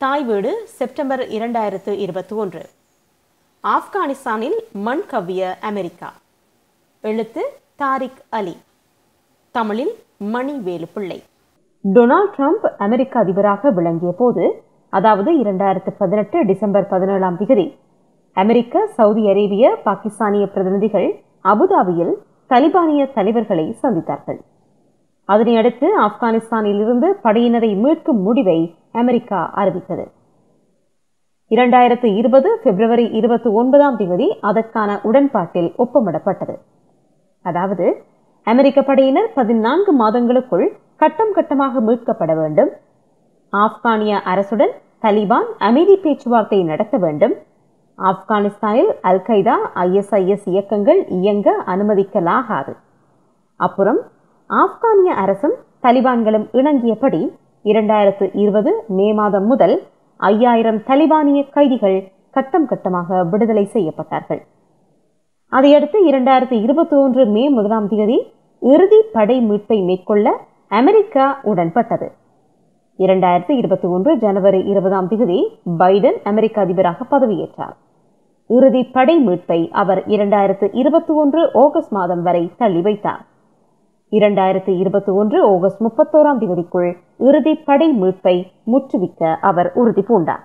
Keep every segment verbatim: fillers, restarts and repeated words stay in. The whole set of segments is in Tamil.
தாய் வீடு செப்டம்பர் இரண்டாயிரத்து இருபத்தி ஒன்று. ஆப்கானிஸ்தானில் மண் கவ்விய அமெரிக்கா. எழுத்து தாரிக் அலி. தமிழில் மணி வேலுப்பிள்ளை. டொனால்ட் ட்ரம்ப் அமெரிக்க அதிபராக விளங்கிய போது, அதாவது இரண்டாயிரத்து பதினெட்டு டிசம்பர் பதினேழாம் திகதி, அமெரிக்க, சவுதி அரேபிய, பாகிஸ்தானிய பிரதிநிதிகள் அபுதாபியில் தலிபானிய தலைவர்களை சந்தித்தார்கள். அதனையடுத்து ஆப்கானிஸ்தானில் இருந்து படையினரை மீட்கும் முடிவை அமெரிக்கா அறிவித்தது. இரண்டாயிரத்து இருபது பிப்ரவரி இருபத்தி ஒன்பதாம் தேதி அதற்கான உடன்பாட்டில் ஒப்பமிடப்பட்டது. அதாவது, அமெரிக்க படையினர் பதினான்கு மாதங்களுக்குள் கட்டம் கட்டமாக மீட்கப்பட வேண்டும், ஆப்கானிய அரசுடன் தலிபான் அமைதி பேச்சுவார்த்தை நடத்த வேண்டும், ஆப்கானிஸ்தானில் அல் கைதா, ஐ எஸ் ஐ எஸ் இயக்கங்கள் இயங்க அனுமதிக்கலாகாது. அப்புறம் ஆப்கானிய அரசும் தலிபான்களும் இணங்கியபடி இரண்டாயிரத்து இருபது மே மாதம் முதல் ஐயாயிரம் தலிபானிய கைதிகள் கட்டம் கட்டமாக விடுதலை செய்யப்பட்டார்கள். அதையடுத்து இரண்டாயிரத்து இருபத்தி ஒன்று மே முதலாம் தேதி இறுதி படை மீட்பை மேற்கொள்ள அமெரிக்கா உடன்பட்டது. இரண்டாயிரத்து இருபத்தி ஒன்று ஜனவரி இருபதாம் தேதி பைடன் அமெரிக்க அதிபராக பதவியேற்றார். இறுதி படை மீட்பை அவர் இரண்டாயிரத்து இருபத்தி ஒன்று ஆகஸ்ட் மாதம் வரை தள்ளி வைத்தார். இரண்டாயிரத்து இருபத்தி ஒன்று ஆகஸ்ட் முப்பத்தோராம் தேதிக்குள் இறுதி படை மீட்பை முற்றுவிக்க அவர் உறுதி பூண்டார்.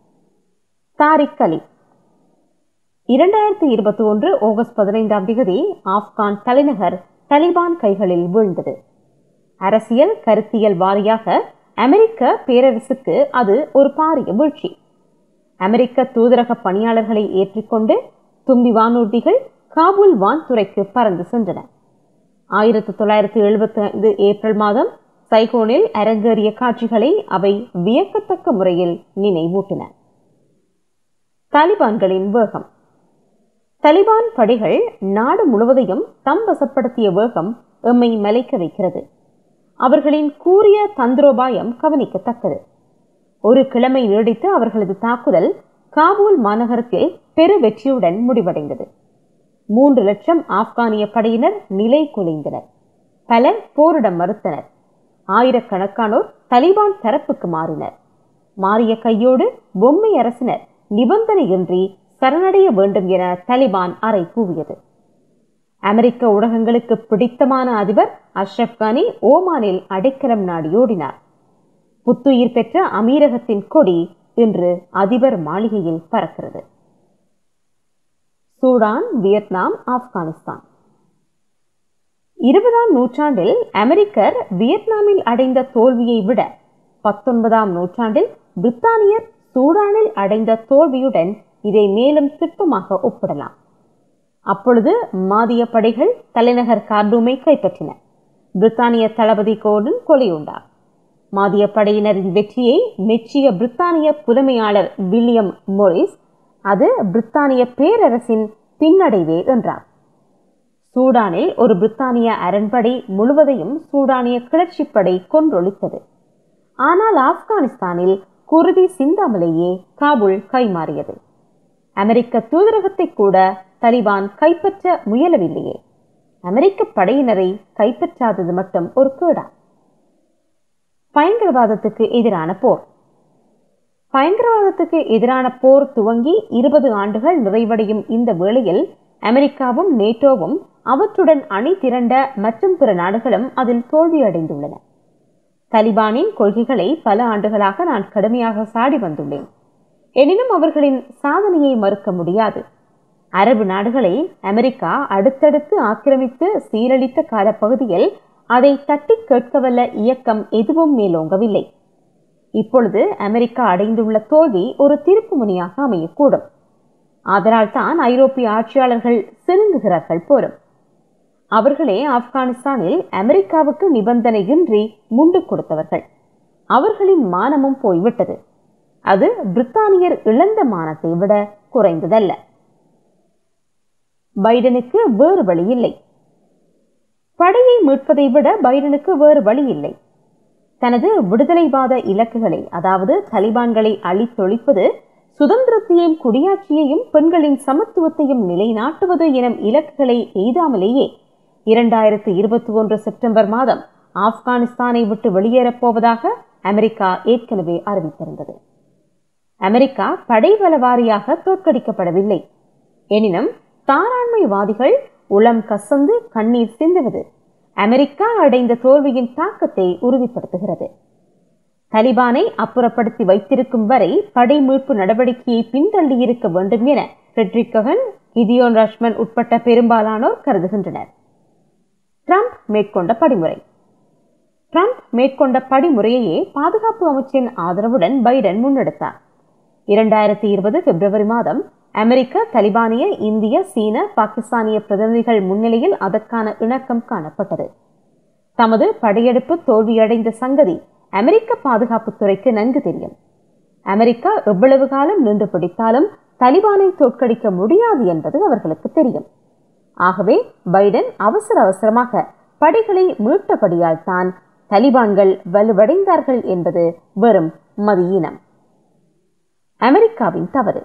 தாரிக் அலி. இரண்டாயிரத்து இருபத்தி ஒன்று ஆகஸ்ட் பதினைந்தாம் தேதி ஆப்கான் தலைநகர் தலிபான் கைகளில் வீழ்ந்தது. அரசியல் கருத்தியல் வாரியாக அமெரிக்க பேரரசுக்கு அது ஒரு பாரிய வீழ்ச்சி. அமெரிக்க தூதரக பணியாளர்களை ஏற்றிக்கொண்டு தும்பி வானூர்திகள் காபூல் வான்துறைக்கு பறந்து சென்றன. ஆயிரத்தி தொள்ளாயிரத்தி எழுபத்தி ஐந்து ஏப்ரல் மாதம் சைகோனில் அரங்கேறிய காட்சிகளை அவை வியக்கத்தக்க முறையில் நினைவூட்டின. தாலிபான்களின் வேகம். தலிபான் படைகள் நாடு முழுவதையும் தம் வசப்படுத்திய வேகம் எம்மை மலைக்க வைக்கிறது. அவர்களின் கூரிய தந்திரோபாயம் கவனிக்கத்தக்கது. ஒரு கிழமை நீடித்து அவர்களது தாக்குதல் காபூல் மாநகரத்தில் பெரு வெற்றியுடன் முடிவடைந்தது. மூன்று லட்சம் ஆப்கானிய படையினர் நிலை குலைந்தனர். பலர் போரிடம் மறுத்தனர். ஆயிரக்கணக்கானோர் தலிபான் தரப்புக்கு மாறினர். மாறிய கையோடு பொம்மை அரசினர் நிபந்தனையின்றி சரணடைய வேண்டும் என தலிபான் அறை கூவியது. அமெரிக்க ஊடகங்களுக்கு பிடித்தமான அதிபர் அஷ்ரப் கானி ஓமானில் அடைக்கலம் நாடியோடினார். புத்துயிர் பெற்ற அமீரகத்தின் கொடி இன்று அதிபர் மாளிகையில் பறக்கிறது. Sudan, Vietnam, Afghanistan. இருபதாம் நூற்றாண்டில் அமெரிக்கர் வியட்நாமில் அடைந்த தோல்வியை விட பத்தொன்பதாம் நூற்றாண்டில் பிரித்தானியர் சூடானில் அடைந்த தோல்வியுடன் இதை மேலும் திட்டமாக ஒப்பிடலாம். அப்பொழுது மாதிய படைகள் தலைநகர் கார்டூமை கைப்பற்றின. பிரித்தானிய தளபதி கோர்டன் கொலையுண்டார். மாதிய படையினரின் வெற்றியை மெச்சிய பிரித்தானிய புலமையாளர் வில்லியம் மோரிஸ் அது பிரித்தானிய பேரரசின் பின்னடைவே என்றார். சூடானில் ஒரு பிரித்தானிய அரண்படை முழுவதையும் சூடானிய கிளர்ச்சிப்படை கொன்றொழித்தது. ஆனால் ஆப்கானிஸ்தானில் குருதி சிந்தாமலேயே காபூல் கைமாறியது. அமெரிக்க தூதரகத்தை கூட தலிபான் கைப்பற்ற முயலவில்லையே. அமெரிக்க படையினரை கைப்பற்றாதது மட்டும் ஒரு கேடா? பயங்கரவாதத்துக்கு எதிரான போர். பயங்கரவாதத்துக்கு எதிரான போர் துவங்கி இருபது ஆண்டுகள் நிறைவடையும் இந்த வேளையில் அமெரிக்காவும் நேட்டோவும் அவற்றுடன் அணி திரண்ட மற்றும் பிற நாடுகளும் அதில் தோல்வியடைந்துள்ளன. தலிபானின் கொள்கைகளை பல ஆண்டுகளாக நான் கடுமையாக சாடி வந்துள்ளேன். எனினும் அவர்களின் சாதனையை மறுக்க முடியாது. அரபு நாடுகளை அமெரிக்கா அடுத்தடுத்து ஆக்கிரமித்து சீரழித்த காலப்பகுதியில் அதை தட்டி கேட்கவல்ல இயக்கம் எதுவும் மேலோங்கவில்லை. இப்பொழுது அமெரிக்கா அடைந்துள்ள தோல்வி ஒரு திருப்பு முனையாக அமையக்கூடும். அதனால் தான் ஐரோப்பிய ஆட்சியாளர்கள் சிறுங்குகிறார்கள் போலும். அவர்களே ஆப்கானிஸ்தானில் அமெரிக்காவுக்கு நிபந்தனையின்றி முண்டு கொடுத்தவர்கள். அவர்களின் மானமும் போய்விட்டது. அது பிரித்தானியர் இழந்த மானத்தை விட குறைந்ததல்ல. பைடனுக்கு வேறு வழி இல்லை. படையை மீட்பதை விட பைடனுக்கு வேறு வழி இல்லை. தனது விடுதலைவாத இலக்குகளை, அதாவது தலிபான்களை அழித்தொழிப்பது, சுதந்திரத்தையும் குடியாட்சியையும் பெண்களின் சமத்துவத்தையும் நிலைநாட்டுவது எனும் இலக்குகளை எய்தாமலேயே இரண்டாயிரத்து இருபத்தி ஒன்று செப்டம்பர் மாதம் ஆப்கானிஸ்தானை விட்டு வெளியேறப் போவதாக அமெரிக்கா ஏற்கனவே அறிவித்திருந்தது. அமெரிக்கா படைபலவாரியாக தோற்கடிக்கப்படவில்லை. எனினும் தாராண்மைவாதிகள் உளம் கசந்து கண்ணீர் சிந்துவது அமெரிக்கா அடைந்த தோல்வியின் தாக்கத்தை உறுதிப்படுத்துகிறது. தலிபானை அப்புறப்படுத்தி வைத்திருக்கும் வரை படை மீட்பு நடவடிக்கையை பின்தள்ளியிருக்க வேண்டும் என ஃபிரெட்ரிக் ககன், கிதியோன் ரஷ்மன் உட்பட்ட பெரும்பாலானோர் கருதுகின்றனர். ட்ரம்ப் மேற்கொண்ட படிமுறை. ட்ரம்ப் மேற்கொண்ட படிமுறையையே பாதுகாப்பு அமைச்சின் ஆதரவுடன் பைடன் முன்னெடுத்தார். இரண்டாயிரத்தி இருபது பிப்ரவரி மாதம் அமெரிக்க, தலிபானிய, இந்திய, சீன, பாகிஸ்தானிய பிரதிநிதிகள் முன்னிலையில் அதற்கான இணக்கம் காணப்பட்டது. தமது படையெடுப்பு தோல்வியடைந்த சங்கதி அமெரிக்க பாதுகாப்புத்துறைக்கு நன்கு தெரியும். அமெரிக்கா எவ்வளவு காலம் நின்று பிடித்தாலும் தலிபானை தோற்கடிக்க முடியாது என்பது அவர்களுக்கு தெரியும். ஆகவே பைடன் அவசர அவசரமாக படைகளை மீட்டபடியால் தான் தலிபான்கள் வலுவடைந்தார்கள் என்பது வெறும் மதியீனம். அமெரிக்காவின் தவறு.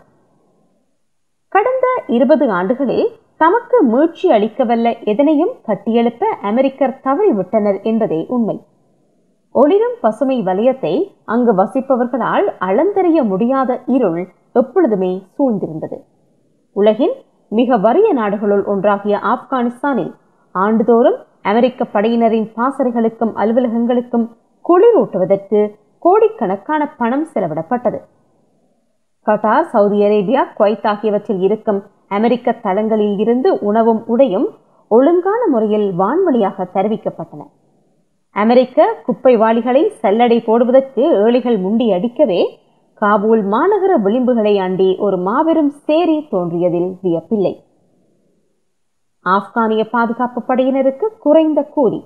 கடந்த இருபது ஆண்டுகளில் தமக்கு மீட்சி அளிக்கவல்ல எதனையும் கட்டியெழுப்ப அமெரிக்கர் தவறிவிட்டனர் என்பதே உண்மை. ஒளிரும் பசுமை வலயத்தை அங்கு வசிப்பவர்களால் அளந்தறிய முடியாத இருள் எப்பொழுதுமே சூழ்ந்திருந்தது. உலகின் மிக வறிய நாடுகளுள் ஒன்றாகிய ஆப்கானிஸ்தானில் ஆண்டுதோறும் அமெரிக்க படையினரின் பாசறைகளுக்கும் அலுவலகங்களுக்கும் குளிரூட்டுவதற்கு கோடிக்கணக்கான பணம் செலவிடப்பட்டது. கட்டார், சவுதி அரேபியா, குவைத் ஆகியவற்றில் இருக்கும் அமெரிக்க தளங்களில் இருந்து உணவும் உடையும் ஒழுங்கான முறையில் வான்வழியாக தெரிவிக்கப்பட்டன. அமெரிக்க குப்பை வாளிகளை சல்லடை போடுவதற்கு ஏழைகள் முண்டி அடிக்கவே காபூல் மாநகர விளிம்புகளை அண்டி ஒரு மாபெரும் சேரி தோன்றியதில் வியப்பில்லை. ஆப்கானிய பாதுகாப்பு படையினருக்கு குறைந்த கூலி.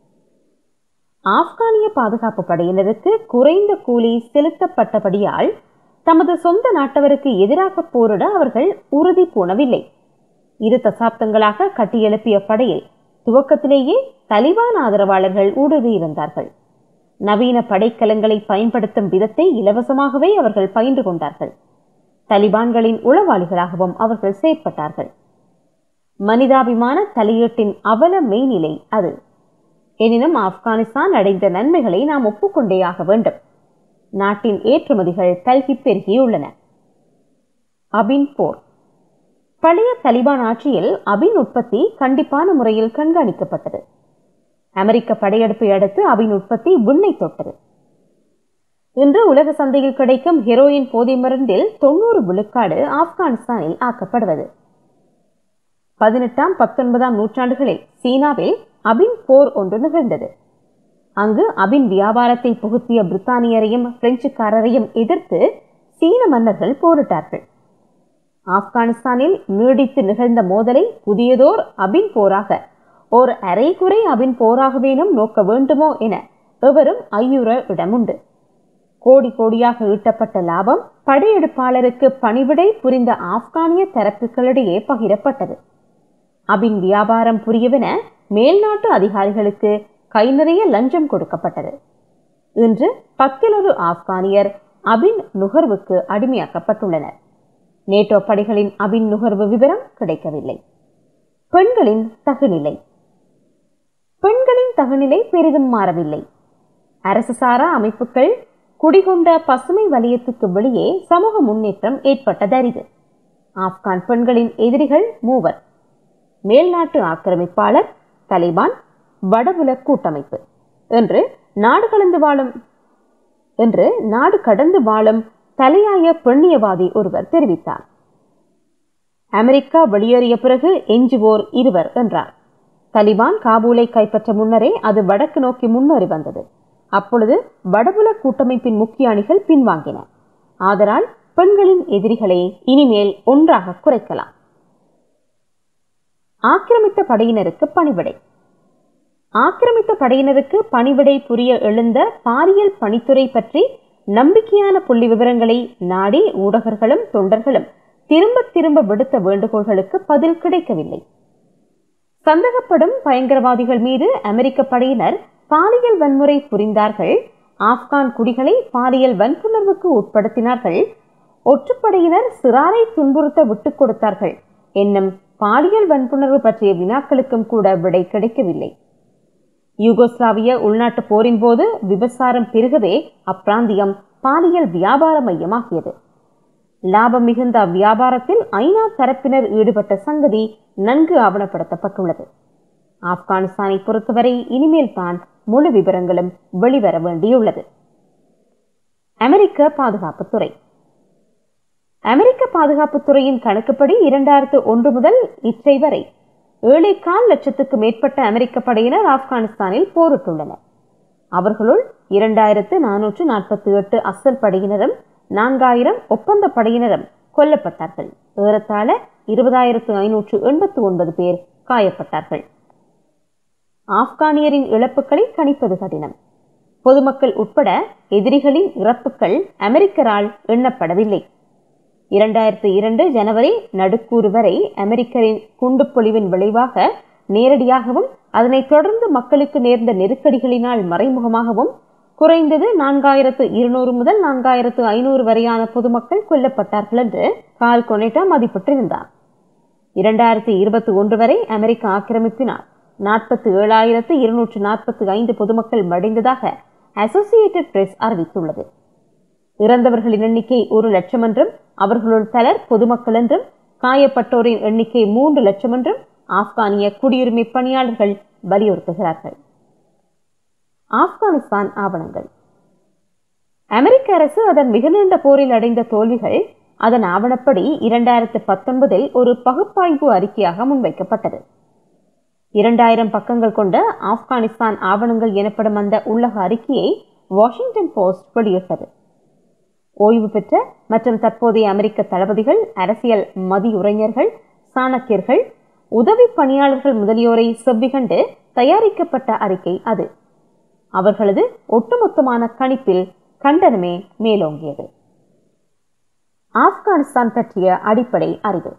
ஆப்கானிய பாதுகாப்பு படையினருக்கு குறைந்த கூலி செலுத்தப்பட்டபடியால் தமது சொந்த நாட்டவருக்கு எதிராக போரிட அவர்கள் உறுதி பூணவில்லை. இரு தசாப்தங்களாக கட்டியெழுப்பிய படையை துவக்கத்திலேயே தலிபான் ஆதரவாளர்கள் ஊடுருவியிருந்தார்கள். நவீன படைக்கலங்களை பயன்படுத்தும் விதத்தை இலவசமாகவே அவர்கள் பயின்று கொண்டார்கள். தலிபான்களின் உளவாளிகளாகவும் அவர்கள் செயற்பட்டார்கள். மனிதாபிமான தலையீட்டின் அவல மெய்நிலை அது. எனினும் ஆப்கானிஸ்தான் அடைந்த நன்மைகளை நாம் ஒப்புக்கொண்டேயாக வேண்டும். நாட்டின் ஏற்றுமதிகள் தல்கி பெருகியுள்ளன. அபின் போர். பழைய தலிபான் ஆட்சியில் அபின் உற்பத்தி கண்டிப்பான முறையில் கண்காணிக்கப்பட்டது. அமெரிக்க படையெடுப்பை அடுத்து அபின் உற்பத்தி விண்ணை தொட்டது. இன்று உலக சந்தையில் கிடைக்கும் ஹெரோயின் போதை மருந்தில் தொண்ணூறு விழுக்காடு ஆப்கானிஸ்தானில் ஆக்கப்படுவது. பதினெட்டாம் பத்தொன்பதாம் நூற்றாண்டுகளில் சீனாவில் அபின் போர் ஒன்று நிகழ்ந்தது. அங்கு அபின் வியாபாரத்தை புகுத்திய பிரித்தானியரையும் பிரெஞ்சுக்காரரையும் எதிர்த்து சீன மன்னர்கள் போரிட்டார்கள். ஆப்கானிஸ்தானில் நீடித்து நிகழ்ந்த மோதலை புதியதோர் அபின் போராக, ஓர் அரைகுறை அபின் போராகவேனும் நோக்க வேண்டுமோ என எவரும் ஐயுற இடமுண்டு. கோடி கோடியாக ஈட்டப்பட்ட லாபம் படையெடுப்பாளருக்கு பணிவிடை புரிந்த ஆப்கானிய தரப்புகளிடையே பகிரப்பட்டது. அபின் வியாபாரம் புரியவென மேல்நாட்டு அதிகாரிகளுக்கு கை நிறைய லஞ்சம் கொடுக்கப்பட்டது. இன்று பத்தில் ஒரு ஆப்கானியர் அபின் நுகர்வுக்கு அடிமையாக்கப்பட்டுள்ளனர். நேட்டோ படைகளின் அபின் நுகர்வு விவரம் கிடைக்கவில்லை. பெண்களின் தகுநிலை. பெண்களின் தகுநிலை பெரிதும் மாறவில்லை. அரசு சாரா அமைப்புகள் குடிகொண்ட பசுமை வலயத்துக்கு வெளியே சமூக முன்னேற்றம் ஏற்பட்டதரிது. ஆப்கான் பெண்களின் எதிரிகள் மூவர்: மேல்நாட்டு ஆக்கிரமிப்பாளர், தலிபான், வடபுல கூட்டமைப்பு என்று நாடு கடந்து வாழும் என்று நாடு கடந்து வாழும் தலையாய பெண்ணியவாதி ஒருவர் தெரிவித்தார். அமெரிக்கா வெளியேறிய பிறகு எஞ்சுவோர் இருவர் என்றார். தலிபான் காபூலை கைப்பற்ற முன்னரே அது வடக்கு நோக்கி முன்னேறி வந்தது. அப்பொழுது வடபுல கூட்டமைப்பின் முக்கிய அணிகள் பின்வாங்கின. ஆதலால் பெண்களின் எதிரிகளை இனிமேல் ஒன்றாக குறைக்கலாம். ஆக்கிரமித்த படையினருக்கு பணிவிடை. ஆக்கிரமித்த படையினருக்கு பணிவிடை புரிய எழுந்த பாரியல் பணித்துறை பற்றி நம்பிக்கையான புள்ளி விவரங்களை நாடி ஊடகர்களும் தொண்டர்களும் திரும்ப திரும்ப விடுத்த வேண்டுகோள்களுக்கு பதில் கிடைக்கவில்லை. சந்தேகப்படும் பயங்கரவாதிகள் மீது அமெரிக்க படையினர் பாலியல் வன்முறை புரிந்தார்கள், ஆப்கான் குடிகளை பாலியல் வன்புணர்வுக்கு உட்படுத்தினார்கள், ஒற்றுப்படையினர் சிறாரை துன்புறுத்த விட்டுக் கொடுத்தார்கள் என்னும் பாலியல் வன்புணர்வு பற்றிய வினாக்களுக்கும் கூட விடை கிடைக்கவில்லை. யூகோஸ்லாவிய உள்நாட்டு போரின் போது விபசாரம் பெருகவே அப்பிராந்தியம் பாலியல் வியாபார மையமாகியது. லாபம் மிகுந்த வியாபாரத்தில் ஐநா தரப்பினர் ஈடுபட்ட சங்கதி நன்கு ஆவணப்படுத்தப்பட்டுள்ளது. ஆப்கானிஸ்தானை பொறுத்தவரை இனிமேல் தான் முழு விவரங்களும் வெளிவர வேண்டியுள்ளது. அமெரிக்க பாதுகாப்புத்துறை. அமெரிக்க பாதுகாப்புத்துறையின் கணக்குப்படி இரண்டாயிரத்து ஒன்று முதல் இற்றை வரை ஏழை கால் லட்சத்துக்கு மேற்பட்ட அமெரிக்க படையினர் ஆப்கானிஸ்தானில் போரிட்டுள்ளனர். அவர்களுள் இரண்டாயிரத்து நானூற்று நாற்பத்தி எட்டு அசல் படையினரும் நான்காயிரம் ஒப்பந்த படையினரும் கொல்லப்பட்டார்கள். ஏறத்தாழ இருபதாயிரத்து ஐநூற்று எண்பத்தி ஒன்பது பேர் காயப்பட்டார்கள். ஆப்கானியரின் இழப்புகளை கணிப்பது கடினம். பொதுமக்கள் உட்பட எதிரிகளின் இறப்புகள் அமெரிக்கரால் எண்ணப்படவில்லை. இரண்டாயிரத்து இரண்டு ஜனவரி நடுக்கூறு வரை அமெரிக்கரின் குண்டுப்பொழிவின் விளைவாக நேரடியாகவும் அதனைத் தொடர்ந்து மக்களுக்கு நேர்ந்த நெருக்கடிகளினால் மறைமுகமாகவும் குறைந்தது நான்காயிரத்து இருநூறு முதல் நான்காயிரத்து ஐநூறு வரையான பொதுமக்கள் கொல்லப்பட்டார்கள் என்று கால் கொனேட்டா மதிப்பிட்டிருந்தார். இரண்டாயிரத்தி இருபத்தி ஒன்று வரை அமெரிக்க ஆக்கிரமிப்பினால் நாற்பத்தி ஏழாயிரத்து இருநூற்று நாற்பத்தி ஐந்து பொதுமக்கள் மடிந்ததாக அசோசியேட்டட் பிரஸ் அறிவித்துள்ளது. இறந்தவர்களின் எண்ணிக்கை ஒரு லட்சம் என்றும் அவர்களுள் பலர் பொதுமக்கள் என்றும் காயப்பட்டோரின் எண்ணிக்கை மூன்று லட்சம் என்றும் ஆப்கானிய குடியுரிமை பணியாளர்கள் வலியுறுத்துகிறார்கள். ஆப்கானிஸ்தான் ஆவணங்கள். அமெரிக்க அரசு அதன் மிக நீண்ட போரில் அடைந்த தோல்விகள் அதன் ஆவணப்படி இரண்டாயிரத்து பத்தொன்பதில் ஒரு பகுப்பாய்வு அறிக்கையாக முன்வைக்கப்பட்டது. இரண்டாயிரம் பக்கங்கள் கொண்ட ஆப்கானிஸ்தான் ஆவணங்கள் எனப்படும் அந்த உள்ளக அறிக்கையை வாஷிங்டன் போஸ்ட் வெளியிட்டது. ஓய்வு பெற்ற மற்றும் தற்போதைய அமெரிக்க தளபதிகள், அரசியல் மதியுரைஞர்கள், சாணக்கியர்கள், உதவி பணியாளர்கள் முதலியோரை செவ்விகண்டு தயாரிக்கப்பட்ட அறிக்கை அது. அவர்களது ஒட்டுமொத்தமான கணிப்பில் கண்டனமே மேலோங்கியது. ஆப்கானிஸ்தான் பற்றிய அடிப்படை அறிவு.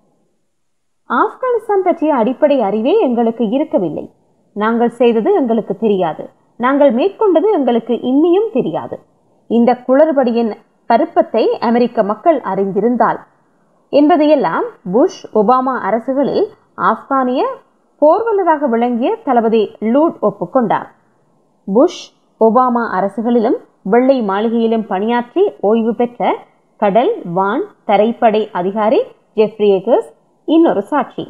ஆப்கானிஸ்தான் பற்றிய அடிப்படை அறிவே எங்களுக்கு இருக்கவில்லை. நாங்கள் செய்தது எங்களுக்கு தெரியாது. நாங்கள் மேற்கொண்டது எங்களுக்கு இன்னியும் தெரியாது. இந்த குளறுபடியின் கருப்பத்தை அமெரிக்க மக்கள் அறிந்திருந்தால் என்பதையெல்லாம் புஷ் ஒபாமா அரசுகளில் ஆப்கானிய போர்வலராக விளங்கிய தளபதி லூட் ஒப்புக்கொண்டார். புஷ் ஒபாமா அரசுகளிலும் வெள்ளை மாளிகையிலும் பணியாற்றி ஓய்வு பெற்ற கடல் வான் தரைப்படை அதிகாரி ஜெஃப்ரி ஏகர்ஸ் இன்னொரு சாட்சி.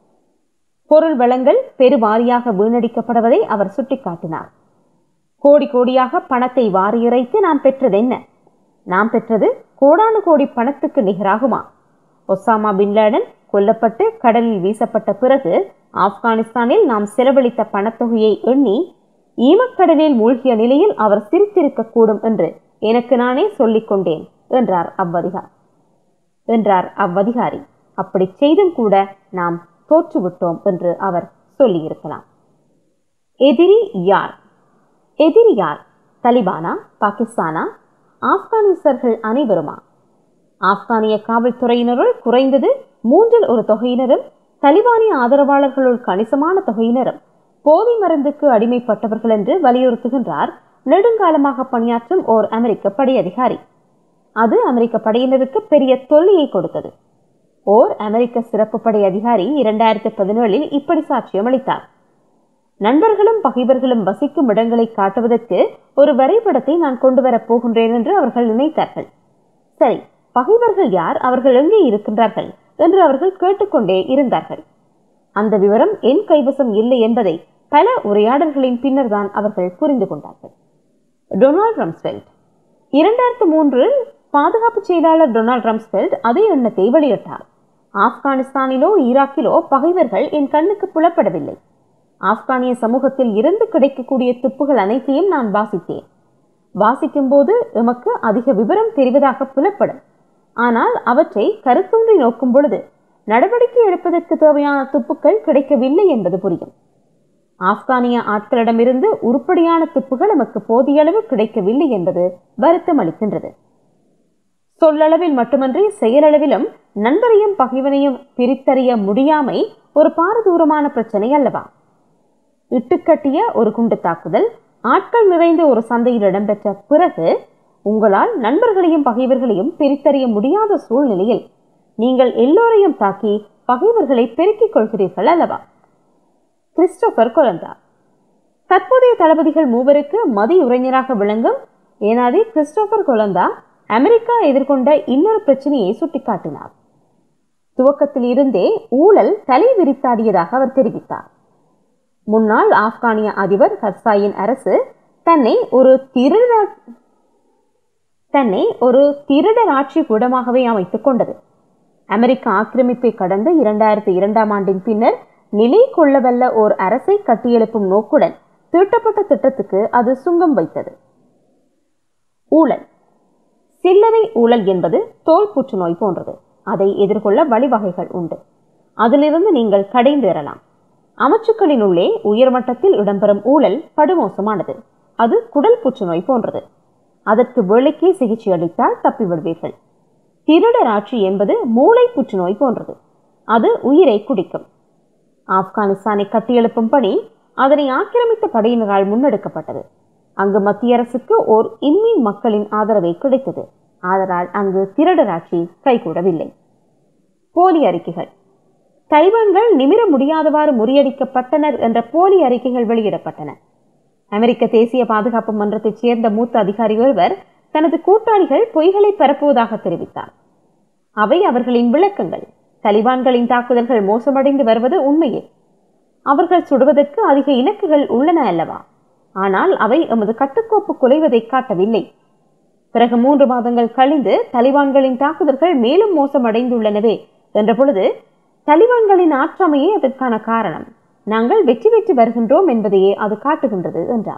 பொருள் வளங்கள் பெருவாரியாக வீணடிக்கப்படுவதை அவர் சுட்டிக்காட்டினார். கோடி கோடியாக பணத்தை வாரி இறைத்து நாம் பெற்றது என்ன? நாம் பெற்றது கோடானு கோடி பணத்துக்கு நிகராகுமா? ஒசாமா பின்லேடன் கொல்லப்பட்டு கடலில் வீசப்பட்ட பிறகு ஆப்கானிஸ்தானில் நாம் செலவழித்த பணத்தொகையை எண்ணி ஈமக்கடலில் மூழ்கிய நிலையில் அவர் சிரித்திருக்க கூடும் என்று எனக்கு நானே சொல்லிக் கொண்டேன் என்றார் அவ்வதிகாரி என்றார் அவ்வதிகாரி அப்படி செய்தும் கூட நாம் தோற்றுவிட்டோம் என்று அவர் சொல்லியிருக்கலாம். எதிரி யார்? எதிரி யார்? தலிபானா? பாகிஸ்தானா? ஆப்கானிஸ்தர்கள் அனைவருமா? ஆப்கானிய காவல்துறையினருள் குறைந்தது மூன்றில் ஒரு தொகையினரும் தலிபானிய ஆதரவாளர்களுள் கணிசமான தொகையினரும் போதை மருந்துக்கு அடிமைப்பட்டவர்கள் என்று வலியுறுத்துகின்றார் நெடுங்காலமாக பணியாற்றும் ஓர் அமெரிக்க படை அதிகாரி. அது அமெரிக்க படையினருக்கு பெரிய தொல்லையை கொடுத்தது. ஓர் அமெரிக்க சிறப்பு படை அதிகாரி இரண்டாயிரத்தி பதினேழில் இப்படி சாட்சியம் அளித்தார். நண்பர்களும் பகைவர்களும் வசிக்கும் இடங்களை காட்டுவதற்கு ஒரு வரைபடத்தை நான் கொண்டு வரப் போகின்றேன் என்று அவர்கள் நினைத்தார்கள். சரி, பகைவர்கள் யார், அவர்கள் எங்கே இருக்கின்றார்கள் என்று அவர்கள் கேட்டுக்கொண்டே இருந்தார்கள். அந்த விவரம் என் கைவசம் இல்லை என்பதை பல உரையாடல்களின் பின்னர் தான் அவர்கள் புரிந்து கொண்டார்கள். Donald Rumsfeld. இரண்டாயிரத்து மூன்றில் பாதுகாப்பு செயலாளர் டொனால்ட் ரம்ஸ்ஃபெல்ட் அதே எண்ணத்தை வெளியிட்டார். ஆப்கானிஸ்தானிலோ ஈராக்கிலோ பகைவர்கள் என் கண்ணுக்கு புலப்படவில்லை. ஆப்கானிய சமூகத்தில் இருந்து கிடைக்கக்கூடிய துப்புகள் அனைத்தையும் நான் வாசித்தேன். வாசிக்கும் போது எமக்கு அதிக விவரம் தெரிவதாக புலப்படும். ஆனால் அவற்றை கருத்தூன்றி நோக்கும் பொழுது நடவடிக்கை எடுப்பதற்கு தேவையான துப்புக்கள் கிடைக்கவில்லை என்பது புரியும். ஆப்கானிய ஆட்களிடமிருந்து உருப்படியான துப்புகள் நமக்கு போதிய அளவு கிடைக்கவில்லை என்பது வருத்தம் அளிக்கின்றது. சொல்லளவில் மட்டுமன்றி செயலளவிலும் நண்பரையும் பகைவனையும் பிரித்தறிய முடியாமை ஒரு பாரதூரமான பிரச்சனை அல்லவா? இட்டுக்கட்டிய ஒரு குண்டு தாக்குதல் ஆட்கள் நிறைந்த ஒரு சந்தையில் இடம்பெற்ற பிறகு உங்களால் நண்பர்களையும் பகைவர்களையும் பிரித்தறிய முடியாத சூழ்நிலையில் நீங்கள் எல்லோரையும் தாக்கி பகைவர்களை பெருக்கிக் கொள்கிறீர்கள் அல்லவா? Christopher Kolenda. தற்போதைய தளபதிகள் மூவருக்கு மதியுரைஞராக விளங்கும் ஏனாதி கிறிஸ்டோபர் கொலந்தா அமெரிக்கா எதிர்கொண்ட இன்னொரு பிரச்சனையை சுட்டிக்காட்டினார். துவக்கத்தில் இருந்தே ஊழல் தலை விரித்தாடியதாக அவர் தெரிவித்தார். முன்னாள் ஆப்கானிய அதிபர் கர்சாயின் அரசு தன்னை ஒரு திருட தன்னை ஒரு திருடராட்சி கூடமாகவே அமைத்துக் கொண்டது. அமெரிக்க ஆக்கிரமிப்பை கடந்த இரண்டாயிரத்தி இரண்டாம் ஆண்டின் பின்னர் நிலை கொள்ளவல்ல ஓர் அரசை கட்டியெழுப்பும் நோக்குடன் தீட்டப்பட்ட திட்டத்துக்கு அது சுங்கம் வைத்தது. ஊழல். சில்லறை ஊழல் என்பது தோல் புற்றுநோய் போன்றது. அதை எதிர்கொள்ள வழிவகைகள் உண்டு. அதிலிருந்து நீங்கள் கடைந்தேறலாம். அமைச்சுக்களின் உள்ளே உயர்மட்டத்தில் இடம்பெறும் ஊழல் படுமோசமானது. அது குடல் புற்றுநோய் போன்றது. அதற்கு வேலைக்கே சிகிச்சை அளித்தால் தப்பிவிடுவீர்கள். திருடராட்சி என்பது மூளை புற்றுநோய் போன்றது. அது உயிரை குடிக்கும். ஆப்கானிஸ்தானை கட்டியெழுப்பும் பணி அதனை ஆக்கிரமித்த படையினரால் முன்னெடுக்கப்பட்டது. அங்கு மத்திய அரசுக்கு ஓர் இம்மி மக்களின் ஆதரவை கிடைத்தது. ஆதலால் அங்கு திருடராட்சி கைகூடவில்லை. போலி அறிக்கைகள். தைவான்கள் நிமிர முடியாதவாறு முறியடிக்கப்பட்டனர் என்ற போலி அறிக்கைகள் வெளியிடப்பட்டன. அமெரிக்க தேசிய பாதுகாப்பு மன்றத்தைச் சேர்ந்த மூத்த அதிகாரி ஒருவர் தனது கூட்டாளிகள் பொய்களை பரப்புவதாக தெரிவித்தார். அவை அவர்களின் விளக்கங்கள். தலிபான்களின் தாக்குதல்கள் மோசமடைந்து வருவது உண்மையே. அவர்கள் சுடுவதற்கு அதிக இலக்குகள் உள்ளன அல்லவா? ஆனால் அவை எமது கட்டுக்கோப்பு குலைவதை காட்டவில்லை. பிறகு மூன்று மாதங்கள் கழிந்து தலிபான்களின் தாக்குதல்கள் மேலும் மோசமடைந்துள்ளனவே என்ற பொழுது தலிபான்களின் ஆற்றாமையே அதற்கான காரணம். நாங்கள் வெற்றி பெற்று வருகின்றோம் என்பதையே அது காட்டுகின்றது என்றார்.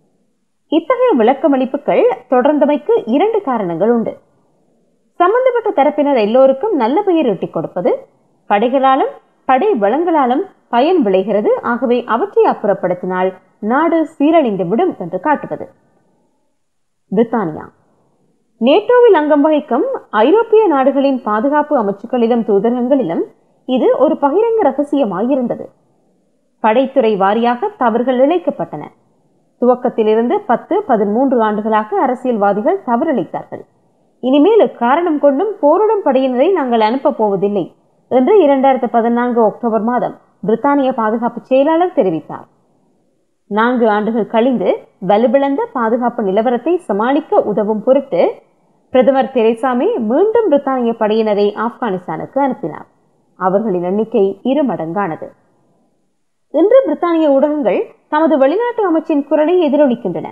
இத்தகைய விளக்கமளிப்புகள் தொடர்ந்தமைக்கு இரண்டு காரணங்கள் உண்டு. சம்பந்தப்பட்ட தரப்பினர் எல்லோருக்கும் நல்ல பெயர் ஈட்டிக் கொடுப்பது, படைகளாலும் படை வளங்களாலும் பயன் விளைகிறது. ஆகவே அவற்றை அப்புறப்படுத்தினால் நாடு சீரழிந்து விடும் என்று காட்டுவது. பிரித்தானியா. நேட்டோவில் அங்கம் வகிக்கும் ஐரோப்பிய நாடுகளின் பாதுகாப்பு அமைச்சுக்களிலும் தூதரகங்களிலும் இது ஒரு பகிரங்க ரகசியமாயிருந்தது. படைத்துறை வாரியாக தவறுகள் இழைக்கப்பட்டன. துவக்கத்திலிருந்து பத்து பதிமூன்று ஆண்டுகளாக அரசியல்வாதிகள் தவறிழைத்தார்கள். இனிமேல் காரணம் கொண்டும் போரிடும் படையினரை நாங்கள் அனுப்பப் போவதில்லை என்று இரண்டாயிரத்தி பதினான்கு அக்டோபர் மாதம் பிரித்தானிய பாதுகாப்பு செயலாளர் தெரிவித்தார். நான்கு ஆண்டுகள் கழிந்து வலுவிழந்த பாதுகாப்பு நிலவரத்தை சமாளிக்க உதவும் பொருட்டு பிரதமர் தெரேசா மே மீண்டும் பிரித்தானிய படையினரை ஆப்கானிஸ்தானுக்கு அனுப்பினார். அவர்களின் எண்ணிக்கை இரு மடங்கானது. இன்று பிரித்தானிய ஊடகங்கள் தமது வெளிநாட்டு அமைச்சின் குரலை எதிரொலிக்கின்றன.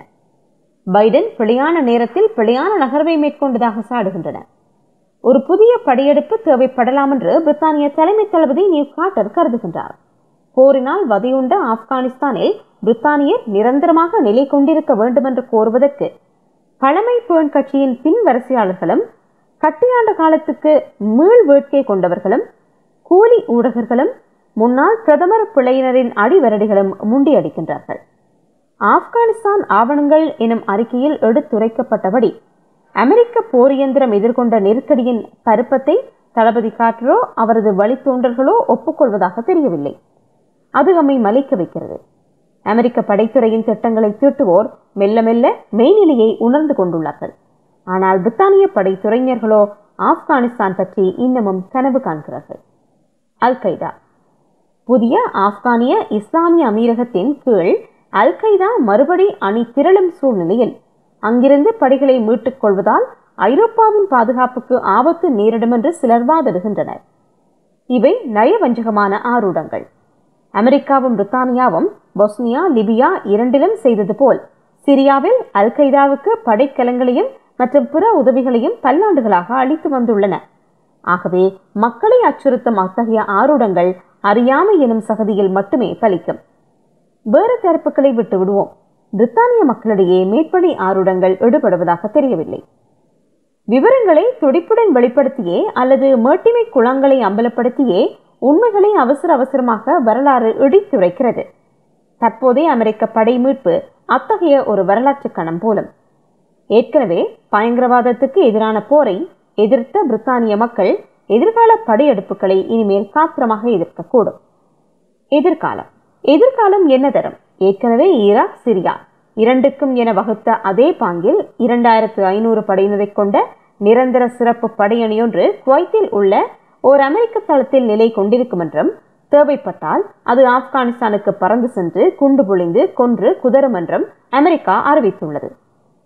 பைடன் பிழையான நேரத்தில் பிழையான நகர்வை மேற்கொண்டதாக சாடுகின்றன. ஒரு புதிய படையெடுப்பு தேவைப்படலாம் என்று பிரித்தானிய தலைமை தளபதி நியூ கார்ட்டர் கருதுகின்றார். போரினால் வதையுண்ட ஆப்கானிஸ்தானில் பிரித்தானியர் நிரந்தரமாக நிலை கொண்டிருக்க வேண்டும் என்று கோருவதற்கு பழமை பேண் கட்சியின் பின் வரிசையாளர்களும் கட்டியாண்ட காலத்துக்கு மீள் வேட்கை கொண்டவர்களும் கூலி ஊடகர்களும் முன்னாள் பிரதமர் பிழையினரின் அடிவரடிகளும் முண்டியடிக்கின்றார்கள். ஆப்கானிஸ்தான் ஆவணங்கள் எனும் அறிக்கையில் எடுத்துரைக்கப்பட்டபடி அமெரிக்க போர் இயந்திரம் எதிர்கொண்ட நெருக்கடியின் பருப்பத்தை தளபதி கார்ட்டரோ அவரது வழித்தோன்றல்களோ ஒப்புக்கொள்வதாக தெரியவில்லை. அது நம்மை மலைக்க வைக்கிறது. அமெரிக்க படைத்துறையின் திட்டங்களை தீட்டுவோர் மெல்ல மெல்ல மெய்நிலையை உணர்ந்து கொண்டுள்ளார்கள். ஆனால் பிரித்தானிய படைத்துறையினர்களோ ஆப்கானிஸ்தான் பற்றி இன்னமும் கனவு காண்கிறார்கள். அல் கைதா. புதிய ஆப்கானிய இஸ்லாமிய அமீரகத்தின் கீழ் அல் கைதா மறுபடி அணி திரளும் சூழ்நிலையில் அங்கிருந்து படைகளை மீட்டுக் கொள்வதால் ஐரோப்பாவின் பாதுகாப்புக்கு ஆபத்து நேரிடும் என்று சிலர் வாதிடுகின்றனர். இவை நயவஞ்சகமான ஆரூடங்கள். அமெரிக்காவும் பிரித்தானியாவும் பொஸ்னியா லிபியா இரண்டிலும் செய்தது போல் சிரியாவில் அல் கைதாவுக்கு படைக்கலங்களையும் மற்றும் பிற உதவிகளையும் பல்லாண்டுகளாக அளித்து வந்துள்ளன. ஆகவே மக்களை அச்சுறுத்தும் அத்தகைய ஆரூடங்கள் அறியாமை எனும் சகதியில் மட்டுமே பலிக்கும். வேறு தரப்புகளை விட்டு விடுவோம். பிரித்தானிய மக்களிடையே மேற்படி ஆரூடங்கள் ஈடுபடுவதாக தெரியவில்லை. விவரங்களை துடிப்புடன் வெளிப்படுத்தியே அல்லது மேட்டிமை குளங்களை அம்பலப்படுத்தியே உண்மைகளை அவசர அவசரமாக வரலாறு இடித்துரைக்கிறது. தற்போதைய அமெரிக்க படை மீட்பு அத்தகைய ஒரு வரலாற்று கணம் போலும். ஏற்கனவே பயங்கரவாதத்துக்கு எதிரான போரை எதிர்த்த பிரித்தானிய மக்கள் எதிர்கால படையெடுப்புகளை இனிமேல் காத்திரமாக எதிர்க்கக்கூடும். எதிர்காலம் எதிர்காலம் என்ன தரும்? ஏற்கனவே ஈராக் சிரியா இரண்டுக்கும் என வகுத்த அதே பாங்கில் இரண்டாயிரத்து ஐநூறு படையினரை கொண்ட நிரந்தர சிறப்பு படையணியொன்று குவைத்தில் உள்ள ஓர் அமெரிக்க தளத்தில் நிலை கொண்டிருக்கும் என்றும் தேவைப்பட்டால் அது ஆப்கானிஸ்தானுக்கு பறந்து சென்று குண்டு பொழிந்து கொன்று குதறும் என்றும் அமெரிக்கா அறிவித்துள்ளது.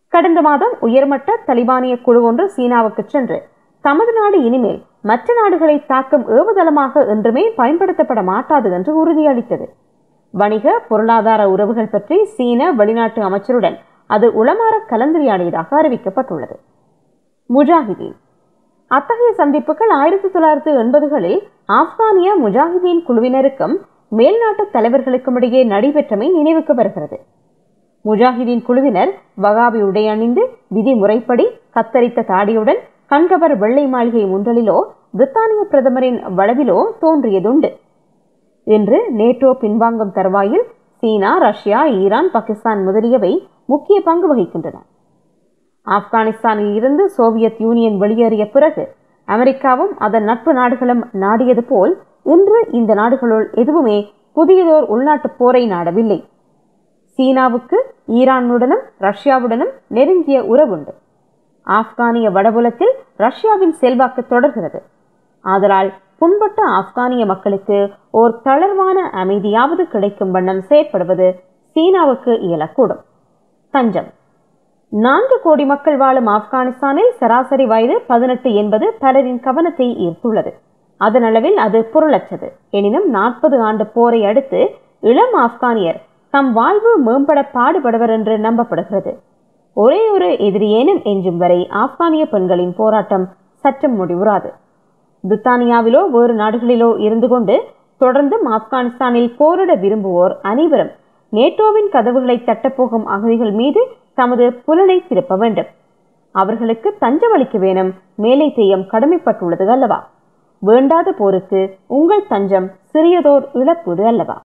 கடந்த மாதம் உயர்மட்ட தலிபானிய குழு ஒன்று சீனாவுக்கு சென்று தமது நாடு இனிமேல் மற்ற நாடுகளை தாக்கும் ஏவுதளமாக என்றுமே பயன்படுத்தப்பட மாட்டாது என்று உறுதியளித்தது. வணிக பொருளாதார உறவுகள் பற்றி சீன வெளிநாட்டு அமைச்சருடன் அது உளமாற கலந்துரையாடியதாக அறிவிக்கப்பட்டுள்ளது. முஜாஹிதீன் அத்தகைய சந்திப்புகள் ஆயிரத்தி தொள்ளாயிரத்தி எண்பதுகளில் ஆப்கானிய முஜாஹிதீன் குழுவினருக்கும் மேல்நாட்டு தலைவர்களுக்கும் இடையே நடைபெற்றமை நினைவுக்கு வருகிறது. முஜாஹிதீன் குழுவினர் வகாபி உடை அணிந்து விதிமுறைப்படி கத்தரித்த தாடியுடன் கண்கவர் வெள்ளை மாளிகை முன்றலிலோ பிரித்தானிய பிரதமரின் வளவிலோ தோன்றியதுண்டு. இன்று நேட்டோ பின்வாங்கும் தருவாயில் சீனா, ரஷ்யா, ஈரான், பாகிஸ்தான் முதலியவை முக்கிய பங்கு வகிக்கின்றன. ஆப்கானிஸ்தானில் இருந்து சோவியத் யூனியன் வெளியேறிய பிறகு அமெரிக்காவும் அதன் நட்பு நாடுகளும் நாடியது போல் இன்று இந்த நாடுகளுள் எதுவுமே புதியதோர் உள்நாட்டு போரை நாடவில்லை. சீனாவுக்கு ஈரானுடனும் ரஷ்யாவுடனும் நெருங்கிய உறவுண்டு. ஆப்கானிய வடபுலத்தில் ரஷ்யாவின் செல்வாக்கு தொடர்கிறது. ஆதலால் புண்பட்ட ஆப்கானிய மக்களுக்கு ஓர் தளர்வான அமைதியாவது கிடைக்கும் வண்ணம் செயற்படுவது சீனாவுக்கு இயலக்கூடும். தஞ்சம் நான்கு கோடி மக்கள் வாழும் ஆப்கானிஸ்தானில் சராசரி வயது பதினெட்டு என்பது பலரின் கவனத்தை ஈர்த்துள்ளது. அதனளவில் அது பொருளற்றது. எனினும் நாற்பது ஆண்டு போரை அடுத்து இளம் ஆப்கானியர் தம் வாழ்வு மேம்பட பாடுபடுவர் என்று நம்பப்படுகிறது. ஒரே ஒரு எதிரியேனும் எஞ்சும் வரை ஆப்கானிய பெண்களின் போராட்டம் சற்றும் முடிவுறாது. பிரித்தானியாவிலோ வேறு நாடுகளிலோ இருந்து கொண்டு தொடர்ந்தும் ஆப்கானிஸ்தானில் போரிட விரும்புவோர் அனைவரும் நேட்டோவின் கதவுகளை தட்டப்போகும் அகதிகள் மீது தமது புலனை திருப்ப வேண்டும். அவர்களுக்கு தஞ்சம் அளிக்க வேணும் மேலை தேயம் கடமைப்பட்டுள்ளது அல்லவா? வேண்டாத போருக்கு உங்கள் தஞ்சம் சிறியதோர் இழப்பீடு அல்லவா?